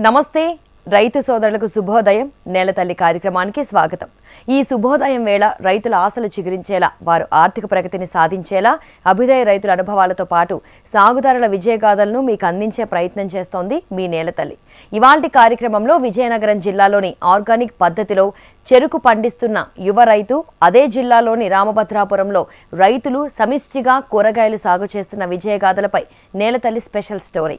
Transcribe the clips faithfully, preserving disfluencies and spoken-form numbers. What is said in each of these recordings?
నమస్తే రైతు సోదరులకు శుభోదయం నేలతల్లి కార్యక్రమానికి స్వాగతం। ఈ శుభోదయం వేళ రైతుల ఆశలు చిగురించేలా వారు ఆర్థిక ప్రగతిని సాధించేలా అభిదయ రైతుల అనుభవాలతో పాటు సాగుదారుల విజయగాథలను మీకు అందించే ప్రయత్నం చేస్తోంది మీ నేలతల్లి। ఇవాల్టి కార్యక్రమంలో విజయనగరం జిల్లాలోని ఆర్గానిక్ పద్ధతిలో చెరుకు పండిస్తున్న యువ రైతు, అదే జిల్లాలోని రామభద్రాపురంలో రైతులు సమిష్టిగా కూరగాయలు సాగు చేస్తున్న విజయగాథలపై నేలతల్లి స్పెషల్ స్టోరీ।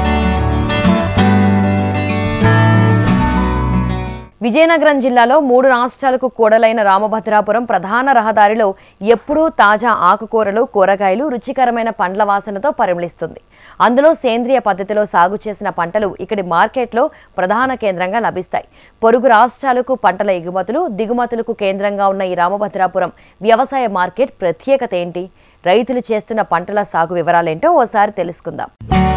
విజయనగరం జిల్లాలో మూడు రాష్ట్రాలకు కూడలైన రామభద్రాపురం ప్రధాన రహదారిలో ఎప్పుడూ తాజా ఆకుకూరలు, కూరగాయలు, రుచికరమైన పండ్ల వాసనతో పరిమళిస్తుంది। అందులో సేంద్రియ పద్ధతిలో సాగు చేసిన పంటలు ఇక్కడి మార్కెట్లో ప్రధాన కేంద్రంగా లభిస్తాయి। పొరుగు రాష్ట్రాలకు పంటల ఎగుమతులు, దిగుమతులకు కేంద్రంగా ఉన్న ఈ రామభద్రాపురం వ్యవసాయ మార్కెట్ ప్రత్యేకత ఏంటి? రైతులు చేస్తున్న పంటల సాగు వివరాలేంటో ఓసారి తెలుసుకుందాం।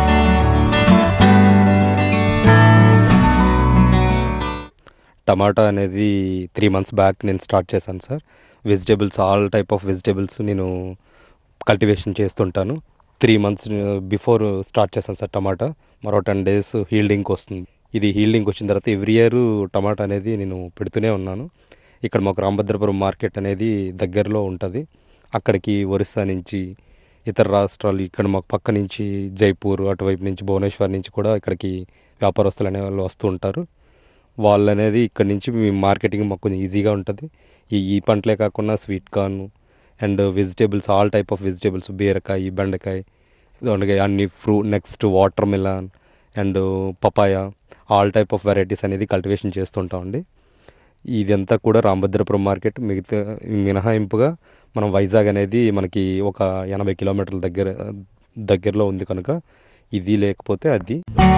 టమాటా అనేది త్రీ మంత్స్ బ్యాక్ నేను స్టార్ట్ చేశాను sir. Vegetables all type of vegetables నేను కల్టివేషన్ చేస్తుంటాను। త్రీ మంత్స్ బిఫోర్ స్టార్ట్ చేశాను సార్ టమాటా। మరో టెన్ డేస్ హీల్డింగ్కి వస్తుంది। ఇది హీల్డింగ్కి వచ్చిన తర్వాత ఎవ్రీ ఇయర్ టమాటా అనేది నేను పెడుతూనే ఉన్నాను। ఇక్కడ మాకు రామభద్రపురం మార్కెట్ అనేది దగ్గరలో ఉంటుంది। అక్కడికి ఒరిస్సా నుంచి, ఇతర రాష్ట్రాలు, ఇక్కడ మాకు పక్క నుంచి జైపూర్, అటువైపు నుంచి భువనేశ్వర్ నుంచి కూడా ఇక్కడికి వ్యాపారస్తులు అనే వాళ్ళు వస్తూ ఉంటారు। వాళ్ళు అనేది ఇక్కడ నుంచి మార్కెటింగ్ మాకు కొంచెం ఈజీగా ఉంటుంది। ఈ ఈ పంటలే కాకుండా sweet corn and vegetables all type of vegetables, బీరకాయ, బెండకాయ, దొండకాయ, అన్ని ఫ్రూ next watermelon and papaya, all type of varieties అనేది కల్టివేషన్ చేస్తుంటామండి। ఇదంతా కూడా రామభద్రపురం మార్కెట్ మిగతా మినహాయింపుగా మనం వైజాగ్ అనేది మనకి ఒక ఎనభై కిలోమీటర్ల దగ్గర దగ్గరలో ఉంది కనుక ఇది లేకపోతే అది।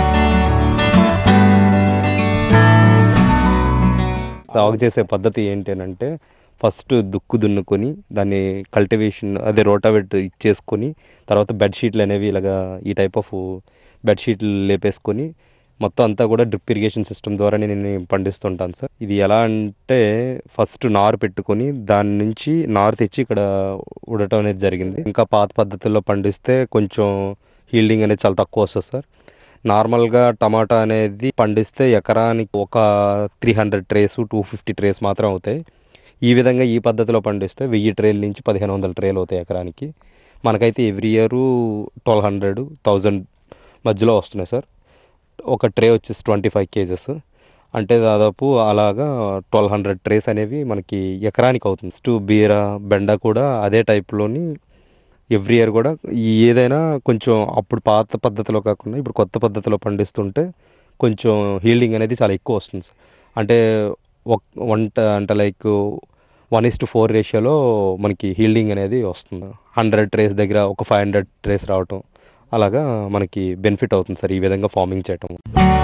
సాగు చేసే పద్ధతి ఏంటంటే ఫస్ట్ దుక్కు దున్నుకొని దాన్ని కల్టివేషన్ అదే రోటావేట్ ఇచ్చేసుకొని తర్వాత బెడ్షీట్లు అనేవి ఇలాగా ఈ టైప్ ఆఫ్ బెడ్షీట్లు లేపేసుకొని మొత్తం అంతా కూడా డ్రిప్ ఇరిగేషన్ సిస్టమ్ ద్వారా నేను పండిస్తుంటాను సార్। ఇది ఎలా అంటే ఫస్ట్ నారు పెట్టుకొని దాని నుంచి నారు తెచ్చి ఇక్కడ ఉడటం అనేది జరిగింది। ఇంకా పాత పద్ధతుల్లో పండిస్తే కొంచెం హీల్డింగ్ అనేది చాలా తక్కువ వస్తుంది సార్। నార్మల్గా టమాటా అనేది పండిస్తే ఎకరానికి ఒక three hundred trays two fifty trays మాత్రం అవుతాయి। ఈ విధంగా ఈ పద్ధతిలో పండిస్తే వెయ్యి ట్రేల నుంచి పదిహేను వందల ట్రేలు అవుతాయి ఎకరానికి। మనకైతే every year twelve hundred thousand మధ్యలో వస్తున్నాయి సార్। ఒక ట్రే వచ్చేసి ట్వంటీ ఫైవ్ కేజెస్ అంటే దాదాపు అలాగా ట్వెల్వ్ హండ్రెడ్ ట్రేస్ అనేవి మనకి ఎకరానికి అవుతుంది। స్టూ బీర, బెండ కూడా అదే టైప్లోని ఎవ్రీ ఇయర్ కూడా ఏదైనా కొంచెం అప్పుడు పాత పద్ధతిలో కాకుండా ఇప్పుడు కొత్త పద్ధతిలో పండిస్తుంటే కొంచెం హీల్డింగ్ అనేది చాలా ఎక్కువ వస్తుంది సార్। అంటే ఒక వంట అంటే like one is to four రేషియోలో మనకి హీల్డింగ్ అనేది వస్తుంది। హండ్రెడ్ ట్రేస్ దగ్గర ఒక ఫైవ్ హండ్రెడ్ ట్రేస్ రావటం అలాగా మనకి బెనిఫిట్ అవుతుంది సార్ ఈ విధంగా ఫార్మింగ్ చేయటం।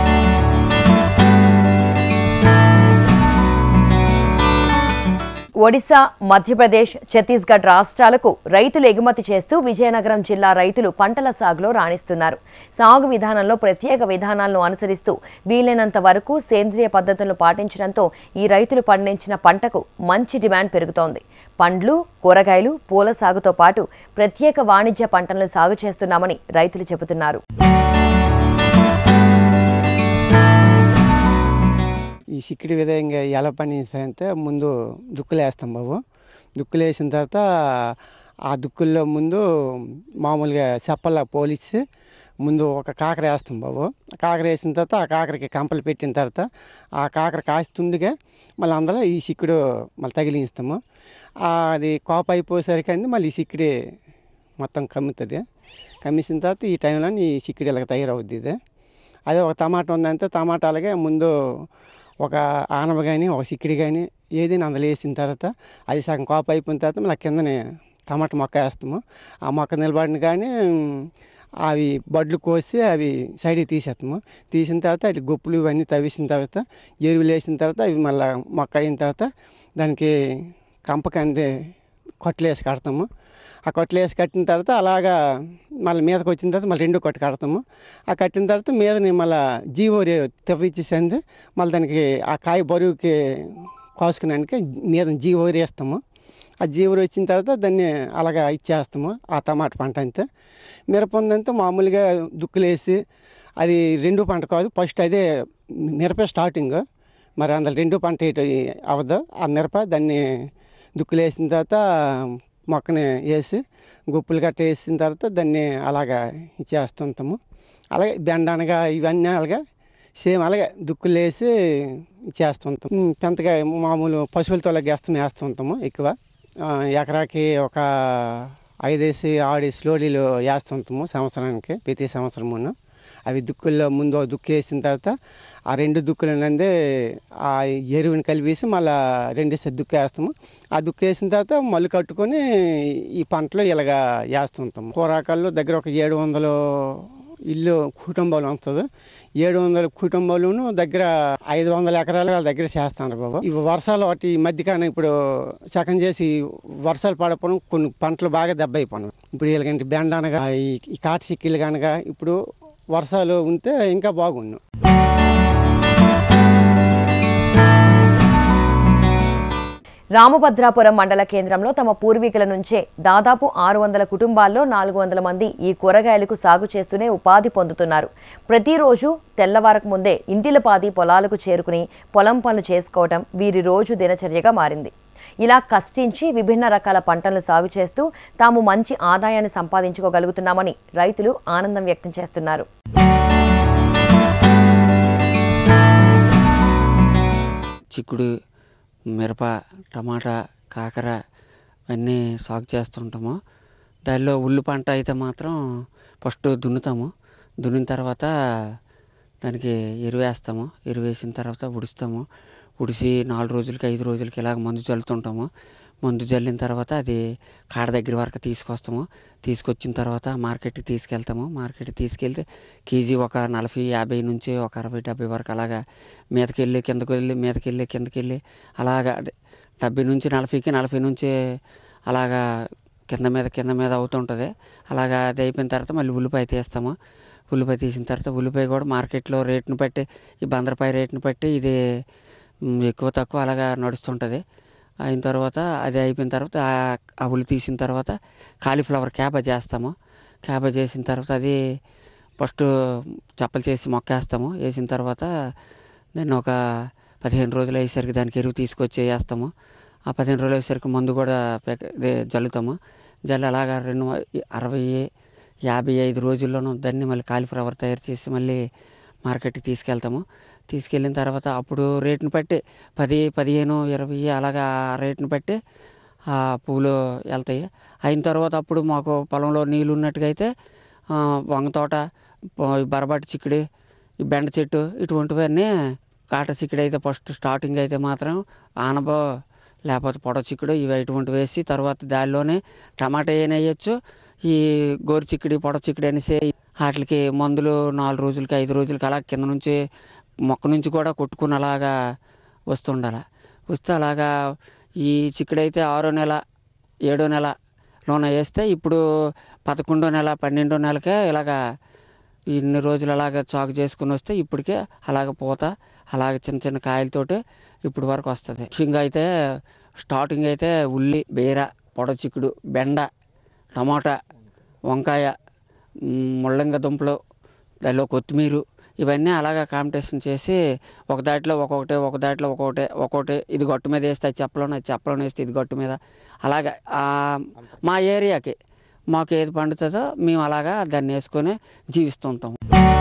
ఒడిశా, మధ్యప్రదేశ్, ఛత్తీస్గఢ్ రాష్ట్రాలకు రైతులు ఎగుమతి చేస్తూ విజయనగరం జిల్లా రైతులు పంటల సాగులో రాణిస్తున్నారు। సాగు విధానంలో ప్రత్యేక విధానాలను అనుసరిస్తూ వీలైనంత వరకు సేంద్రియ పద్ధతులను పాటించడంతో ఈ రైతులు పండించిన పంటకు మంచి డిమాండ్ పెరుగుతోంది। పండ్లు, కూరగాయలు, పూల సాగుతో పాటు ప్రత్యేక వాణిజ్య పంటలను సాగు చేస్తున్నామని రైతులు చెబుతున్నారు। ఈ సిక్కిడి విధంగా ఎలా పండిస్తాయంటే ముందు దుక్కులు వేస్తాం బాబు। దుక్కులు వేసిన తర్వాత ఆ దుక్కుల్లో ముందు మామూలుగా చెప్పల్లా పోలిసి ముందు ఒక కాకర వేస్తాం బాబు। కాకర వేసిన తర్వాత ఆ కాకరకి కంపలు పెట్టిన తర్వాత ఆ కాకర కాస్తుండగా మళ్ళీ అందులో ఈ సిక్కుడు మళ్ళీ తగిలిస్తాము। అది కోప అయిపోయేసరికి అంది మళ్ళీ ఈ సిక్కిడి మొత్తం కమ్ముతుంది। కమ్మిసిన తర్వాత ఈ టైంలో ఈ సిక్కిడి ఇలాగ తయారవుద్ది ఇది। అదే ఒక టమాటా ఉందంటే టమాటాలకే ముందు ఒక ఆనవ కానీ ఒక సిక్కిడి కానీ ఏదైనా అందులో వేసిన తర్వాత అది సగం కోప అయిపోయిన తర్వాత మళ్ళీ కిందని టమాటా మొక్క వేస్తాము। ఆ మొక్క నిలబడిన కానీ అవి బడ్లు కోసి అవి సైడ్కి తీసేస్తాము। తీసిన తర్వాత అవి గొప్పులు ఇవన్నీ తవ్వేసిన తర్వాత ఎరువులు వేసిన తర్వాత అవి మళ్ళీ మొక్క అయిన తర్వాత దానికి కంపకంది కొట్టలు వేసి కడతాము। ఆ కొట్టలు వేసి కట్టిన తర్వాత అలాగా మళ్ళీ మీదకి వచ్చిన తర్వాత మళ్ళీ రెండు కొట్టు కడతాము। ఆ కట్టిన తర్వాత మీదని మళ్ళీ జీవో తెప్పించేసింది మళ్ళీ దానికి ఆ కాయ బరువుకి కోసుకున్నానికి మీద జీవో వేస్తాము। ఆ జీవరు వచ్చిన తర్వాత దాన్ని అలాగా ఇచ్చేస్తాము। ఆ టమాటా పంట అంతా మిరప ఉందంతా మామూలుగా దుక్కులేసి అది రెండు పంట కాదు, ఫస్ట్ అదే మిరప స్టార్టింగ్. మరి అందులో రెండు పంట ఇటు అవ్వదు. ఆ మిరప దాన్ని దుక్కులు వేసిన తర్వాత మొక్కని వేసి గుప్పులు గట్ట వేసిన తర్వాత దాన్ని అలాగా చేస్తుంటాము. అలాగే బెండనగా ఇవన్నీ అలాగే సేమ్ అలాగే దుక్కులు వేసి చేస్తుంటాం. పెంతగా మామూలు పశువులతో వేస్తాం వేస్తుంటాము. ఎక్కువ ఎకరాకి ఒక ఐదేసి ఆడేసి లోడీలు వేస్తుంటాము సంవత్సరానికి, ప్రతి సంవత్సరమును. అవి దుక్కుల్లో ముందు దుక్కు వేసిన తర్వాత ఆ రెండు దుక్కులు నందే ఆ ఎరువుని కలిపేసి మళ్ళీ రెండేసి దుక్కు వేస్తాము. ఆ దుక్కు వేసిన తర్వాత మళ్ళీ కట్టుకొని ఈ పంటలో ఇలాగా వేస్తుంటాము. కూరాకాల్లో దగ్గర ఒక ఏడు వందలు ఇల్లు కుటుంబాలు వస్తుంది. ఏడు వందల కుటుంబాలను దగ్గర ఐదు వందల ఎకరాలు వాళ్ళ దగ్గర చేస్తున్నారు బాబు. ఇవి వర్షాలు వాటి మధ్యకాన ఇప్పుడు సగం చేసి వర్షాలు పడకపోవడం కొన్ని పంటలు బాగా దెబ్బ అయిపోయినాయి. ఇప్పుడు వీళ్ళకంటే బెండ అనగా ఈ కాటి సిక్కిలు కనుక ఇప్పుడు వర్షాలు ఉంటే ఇంకా బాగుండు. రామభద్రాపురం మండల కేంద్రంలో తమ పూర్వీకుల నుంచే దాదాపు ఆరు వందల కుటుంబాల్లో నాలుగు వందల మంది ఈ కూరగాయలకు సాగు చేస్తూనే ఉపాధి పొందుతున్నారు. ప్రతిరోజు తెల్లవారకు ముందే ఇంటిలపాది పొలాలకు చేరుకుని పొలం పనులు చేసుకోవటం వీరి రోజు దినచర్యగా మారింది. ఇలా కష్టించి విభిన్న రకాల పంటలను సాగు చేస్తూ తాము మంచి ఆదాయాన్ని సంపాదించుకోగలుగుతున్నామని రైతులు ఆనందం వ్యక్తం చేస్తున్నారు. చిక్కుడు, మిరప, టమాటా, కాకర అన్నీ సాగు చేస్తుంటాము. దానిలో ఉల్లి పంట అయితే మాత్రం ఫస్ట్ దున్నుతాము. దున్నిన తర్వాత దానికి ఎరువు వేస్తాము. ఎరువు వేసిన తర్వాత ఉడుస్తాము. ఉడిసి నాలుగు రోజులకి ఐదు రోజులకి ఇలాగ మందు చల్లుతుంటాము. మందు చల్లిన తర్వాత అది కాడ దగ్గర వరకు తీసుకొస్తాము. తీసుకొచ్చిన తర్వాత మార్కెట్కి తీసుకెళ్తాము. మార్కెట్కి తీసుకెళ్తే కేజీ ఒక నలభై యాభై నుంచి ఒక అరవై డెబ్బై వరకు అలాగా మీదకి వెళ్ళి కిందకి వెళ్ళి మీదకి వెళ్ళి కిందకి వెళ్ళి అలాగా డెబ్బై నుంచి నలభైకి నలభై నుంచి అలాగా కింద మీద కింద మీద అవుతుంటుంది. అలాగా అది అయిపోయిన తర్వాత మళ్ళీ ఉల్లిపాయ తీస్తాము. ఉల్లిపాయ తీసిన తర్వాత ఉల్లిపాయ కూడా మార్కెట్లో రేటును బట్టి ఈ బందరపాయ రేటును బట్టి ఇది ఎక్కువ తక్కువ అలాగా నడుస్తుంటుంది. అయిన తర్వాత అది అయిపోయిన తర్వాత ఆ ఉల్లి తీసిన తర్వాత కాలీఫ్లవర్ క్యాబేజ్ చేస్తాము. క్యాబేజ్ చేసిన తర్వాత అది ఫస్ట్ చప్పలు చేసి మొక్క వేస్తాము. వేసిన తర్వాత దాన్ని ఒక పదిహేను రోజులు అయ్యేసరికి దానికి ఎరువు తీసుకొచ్చి వేస్తాము. ఆ పదిహేను రోజులు అయ్యేసరికి మందు కూడా జల్లుతాము. జల్లి అలాగా రెండు అరవై యాభై ఐదు రోజుల్లోనూ దాన్ని మళ్ళీ కాలీఫ్లవర్ తయారు చేసి మళ్ళీ మార్కెట్కి తీసుకెళ్తాము. తీసుకెళ్ళిన తర్వాత అప్పుడు రేటుని బట్టి పది పదిహేను ఇరవై అలాగా రేటుని బట్టి ఆ పువ్వులు వెళ్తాయి. అయిన తర్వాత అప్పుడు మాకు పొలంలో నీళ్ళు ఉన్నట్టుగా అయితే వంగ తోట, బరబాటి చిక్కుడు, ఈ బెండ చెట్టు ఇటువంటివన్నీ కాట చిక్కుడు అయితే ఫస్ట్ స్టార్టింగ్ అయితే మాత్రం ఆనబ లేకపోతే పొడ చిక్కుడు ఇవి ఇటువంటి వేసి తర్వాత దానిలోనే టమాటా ఏమైనా వేయచ్చు. ఈ గోరు చిక్కుడు, పొడ చిక్కుడు అనేసి వాటికి మందులు నాలుగు రోజులకి ఐదు రోజులకి అలా కింద నుంచి మొక్క నుంచి కూడా కొట్టుకుని అలాగా వస్తుండాలి. వస్తే అలాగా ఈ చిక్కుడైతే ఆరో నెల ఏడో నెలలోన వేస్తే ఇప్పుడు పదకొండో నెల పన్నెండో నెలకే ఇలాగా ఇన్ని రోజులు అలాగ చాకు చేసుకుని వస్తే ఇప్పటికే అలాగ పూత అలాగ చిన్న చిన్న కాయలతోటి ఇప్పుడు వరకు వస్తుంది. ముఖ్యంగా అయితే స్టార్టింగ్ అయితే ఉల్లి, బీర, పొడ చిక్కుడు, బెండ, టమాటా, వంకాయ, ముల్లంగ దుంపలు, దానిలో కొత్తిమీర ఇవన్నీ అలాగా కాంపిటీషన్ చేసి ఒక దాంట్లో ఒక్కొక్కటి ఒక దాంట్లో ఒక్కొక్కటి ఒక్కొక్కటి ఇది గట్టు మీద వేస్తే అది చెప్పలోనే అది చెప్పలోనే వేస్తే ఇది గట్టు మీద అలాగా మా ఏరియాకి మాకు ఏది పండుతుందో మేము అలాగా దాన్ని వేసుకొని జీవిస్తుంటాం.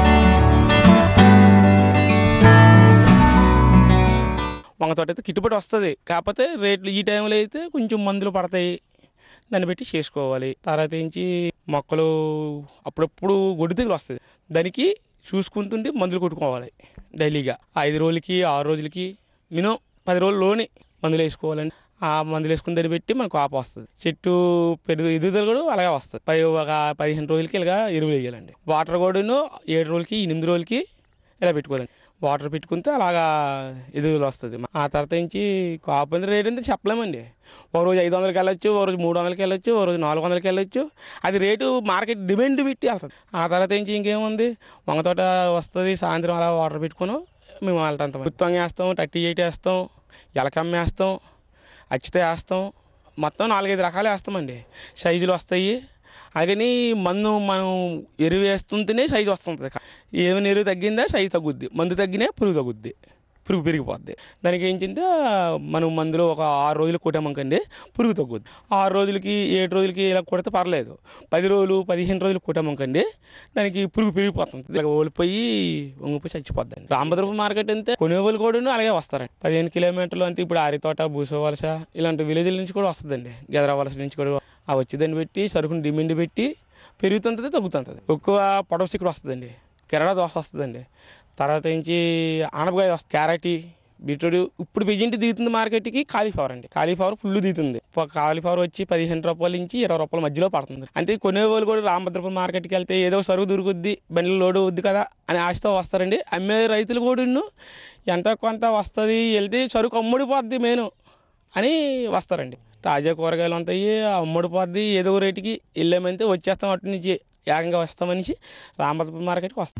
వంగ తోట అయితే గిట్టుబాటు వస్తుంది. కాకపోతే రేట్లు ఈ టైంలో అయితే కొంచెం మందులు పడతాయి. దాన్ని బట్టి చేసుకోవాలి. తర్వాత నుంచి మొక్కలు అప్పుడప్పుడు గొడ్డు తెగులు వస్తుంది. దానికి చూసుకుంటుంటే మందులు కొట్టుకోవాలి. డైలీగా ఐదు రోజులకి ఆరు రోజులకి మినిమం పది రోజుల్లోనే మందులు వేసుకోవాలండి. ఆ మందులు వేసుకుని దాన్ని బట్టి మనకు కాపు వస్తుంది. చెట్టు పెరుగు ఎదుగుదల కూడా అలాగే వస్తుంది. పది ఒక పదిహేను రోజులకి ఇలాగా ఎరువులు వేయాలండి. వాటర్ కూడాను ఏడు రోజులకి ఎనిమిది రోజులకి ఇలా పెట్టుకోవాలండి. వాటర్ పెట్టుకుంటే అలాగా ఎదుగుదల వస్తుంది. ఆ తర్వాత నుంచి కాపు రేట్ అంటే చెప్పలేమండి. ఒక రోజు ఐదు వందలకి వెళ్ళొచ్చు, ఒక రోజు మూడు వందలకి వెళ్ళొచ్చు, ఒక రోజు నాలుగు వందలకి వెళ్ళొచ్చు. అది రేటు మార్కెట్ డిమాండ్ పెట్టి వెళ్తుంది. ఆ తర్వాత నుంచి ఇంకేముంది, వంగ తోట వస్తుంది. సాయంత్రం అలా వాటర్ పెట్టుకుని మేము వెళ్తాం. గుత్తంగా వేస్తాం, థర్టీ ఎయిట్ వేస్తాం, ఎలకమ్మ వేస్తాం, అచ్చితే వేస్తాం. మొత్తం నాలుగైదు రకాలు వేస్తామండి. సైజులు వస్తాయి. అందుకని మందు మనం ఎరువు వేస్తుంటేనే సైజు వస్తుంది. ఏమైనా ఎరువు తగ్గిందా సైజు తగ్గుద్ది, మందు తగ్గినా పురుగు తగ్గుద్ది, పురుగు పెరిగిపోద్ది. దానికి ఏంటంటే మనం మందులో ఒక ఆరు రోజులు కొట్టామనుకోండి పురుగు తగ్గుద్ది. ఆరు రోజులకి ఏడు రోజులకి ఇలా కొడితే పర్లేదు. పది రోజులు పదిహేను రోజులు కొట్టామనుకోండి దానికి పురుగు పెరిగిపోతుంది, ఇలా ఓడిపోయి వంగిపోయి చచ్చిపోద్దండి. రామభద్రపురం మార్కెట్ అంతే కొనుగోలు కూడా అలాగే వస్తారండి. పదిహేను కిలోమీటర్లు అంతే. ఇప్పుడు ఆరితోట, బూసవలస ఇలాంటి విలేజ్ల నుంచి కూడా వస్తుందండి. గెదరవలస నుంచి కూడా ఆ వచ్చేదాన్ని పెట్టి సరుకుని డిమాండ్ పెట్టి పెరుగుతుంటుంది, తగ్గుతుంటుంది. ఎక్కువ పొడవు చిక్కుడు వస్తుందండి, కెరడా దోశ వస్తుందండి. తర్వాత నుంచి ఆనపకాయ వస్తుంది, క్యారెట్, బీట్రూట్. ఇప్పుడు ప్రెజెంట్ దిగుతుంది మార్కెట్కి కాలీఫ్లవర్ అండి. కాలీఫ్లవర్ ఫుల్ దిగుతుంది. కాలీఫ్లవర్ వచ్చి పదిహేను రూపాయల నుంచి ఇరవై రూపాయల మధ్యలో పడుతుంది. అంటే కొనేవాళ్ళు కూడా రామభద్రపురం మార్కెట్కి వెళ్తే ఏదో సరుకు దొరుకుద్ది, బండిలో లోడు అవుద్ది కదా అని ఆశతో వస్తారండి. అమ్మే రైతులు కూడా ఎంత కొంత వస్తుంది, వెళ్తే సరుకు అమ్ముడిపోద్ది మేను అని వస్తారండి. తాజా కూరగాయలు ఉంటాయి, అమ్ముడిపోద్ది ఏదో రేటుకి వెళ్ళామంటే వచ్చేస్తాం, అటు నుంచి ఏకంగా వస్తామనేసి రామభద్రపురం మార్కెట్కి వస్తాం.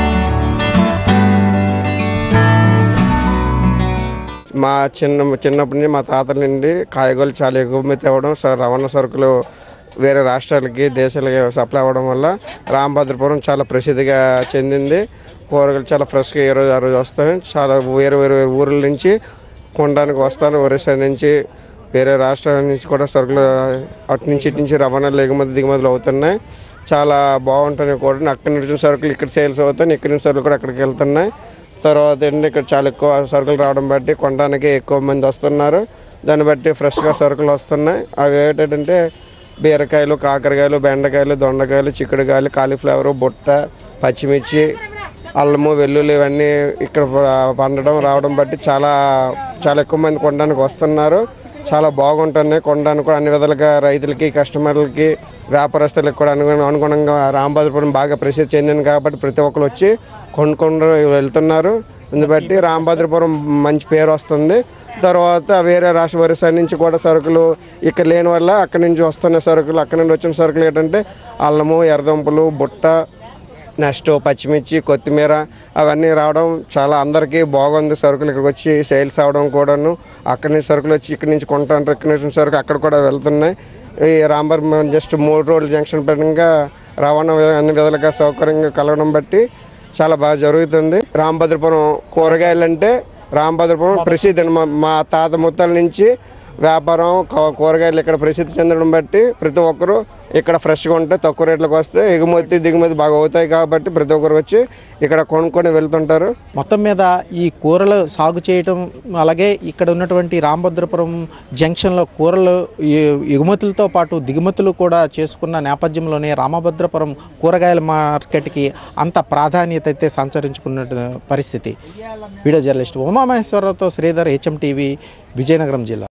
మా చిన్న చిన్నప్పటి నుంచి మా తాతల నుండి కాయగూరలు చాలా ఎగుమతి అవ్వడం, రవాణా సరుకులు వేరే రాష్ట్రాలకి దేశాలకి సప్లై అవ్వడం వల్ల రామభద్రపురం చాలా ప్రసిద్ధిగా చెందింది. కూరగాయలు చాలా ఫ్రెష్గా ఏ రోజు ఆ రోజు వస్తాయి. చాలా వేరే వేరే వేరే ఊర్ల నుంచి కొనడానికి వస్తాను. ఒరిస్సా నుంచి వేరే రాష్ట్రాల నుంచి కూడా సరుకులు అటు నుంచి ఇటు నుంచి రవాణాలు ఎగుమతి దిగుమతులు అవుతున్నాయి. చాలా బాగుంటున్నాయి కూడా. అక్కడి నుంచి సరుకులు ఇక్కడ సేల్స్ అవుతాయి, ఇక్కడి నుంచి సరుకులు కూడా అక్కడికి వెళ్తున్నాయి. తర్వాత ఏంటంటే ఇక్కడ చాలా ఎక్కువ సరుకులు రావడం బట్టి కొనడానికి ఎక్కువ మంది వస్తున్నారు. దాన్ని బట్టి ఫ్రెష్గా సరుకులు వస్తున్నాయి. అవి ఏంటంటే బీరకాయలు, కాకరకాయలు, బెండకాయలు, దొండకాయలు, చిక్కుడుకాయలు, కాలీఫ్లవర్, బుట్ట, పచ్చిమిర్చి, అల్లము, వెల్లుల్లి ఇవన్నీ ఇక్కడ పండడం రావడం బట్టి చాలా చాలా ఎక్కువ మంది కొనడానికి వస్తున్నారు. చాలా బాగుంటున్నాయి కొనడానికి కూడా. అన్ని విధాలుగా రైతులకి, కస్టమర్లకి, వ్యాపారస్తులకు కూడా అనుగుణ అనుగుణంగా రామభద్రపురం బాగా ప్రసిద్ధి చెందింది కాబట్టి ప్రతి ఒక్కరు వచ్చి కొనుక్కొని వెళ్తున్నారు. అందుబట్టి రామభద్రపురం మంచి పేరు వస్తుంది. తర్వాత వేరే రాష్ట్ర ఒరిస్సా నుంచి కూడా సరుకులు ఇక్కడ లేని వల్ల అక్కడి నుంచి వస్తున్న సరుకులు, అక్కడి నుండి వచ్చిన సరుకులు ఏంటంటే అల్లము, ఎర్రదుంపలు, బుట్ట, నెక్స్ట్ పచ్చిమిర్చి, కొత్తిమీర అవన్నీ రావడం చాలా అందరికీ బాగుంది. సరుకులు ఇక్కడికి వచ్చి సేల్స్ అవ్వడం కూడాను. అక్కడి నుంచి సరుకులు వచ్చి ఇక్కడి నుంచి కొంటాంటారు, ఇక్కడి నుంచి సరుకు అక్కడ కూడా వెళ్తున్నాయి. ఈ రామభద్రపురం జస్ట్ మూడు రోడ్లు జంక్షన్ పరంగా రవాణా అన్ని విధాలుగా సౌకర్యంగా కలగడం బట్టి చాలా బాగా జరుగుతుంది. రామభద్రపురం కూరగాయలు అంటే రామభద్రపురం ప్రసిద్ధి. మా మా తాత ముత్తాల నుంచి వ్యాపారం కూరగాయలు ఇక్కడ ప్రసిద్ధి చెందడం బట్టి ప్రతి ఒక్కరూ ఇక్కడ ఫ్రెష్గా ఉంటే తక్కువ రేట్లకు వస్తే ఎగుమతి దిగుమతి బాగా అవుతాయి కాబట్టి ప్రతి ఒక్కరు వచ్చి ఇక్కడ కొనుక్కొని వెళ్తుంటారు. మొత్తం మీద ఈ కూరలు సాగు చేయటం, అలాగే ఇక్కడ ఉన్నటువంటి రామభద్రపురం జంక్షన్లో కూరలు ఎగుమతులతో పాటు దిగుమతులు కూడా చేసుకున్న నేపథ్యంలోనే రామభద్రపురం కూరగాయల మార్కెట్కి అంత ప్రాధాన్యత అయితే సంచరించుకున్న పరిస్థితి. వీడియో జర్నలిస్ట్ ఉమామహేశ్వరరావుతో శ్రీధర్, హెచ్ఎం టీవీ, విజయనగరం జిల్లా.